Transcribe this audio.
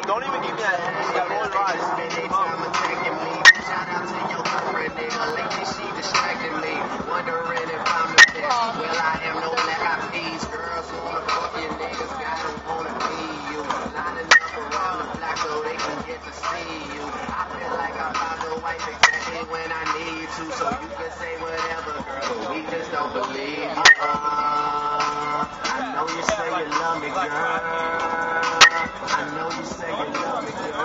Don't even give me that rolling eyes. Shout out to your girlfriend, nigga. Lately she distracted me. Wondering if I'm the best. Well, I am no black eyed peas. Girls wanna fuck you, niggas. I don't wanna be you. Lining up around the block so they can get to see you. I feel like I found a wife exactly when I need to. So you can say whatever, girl, but we just don't believe you. I know you say you love me, girl. I know you say you love me, girl.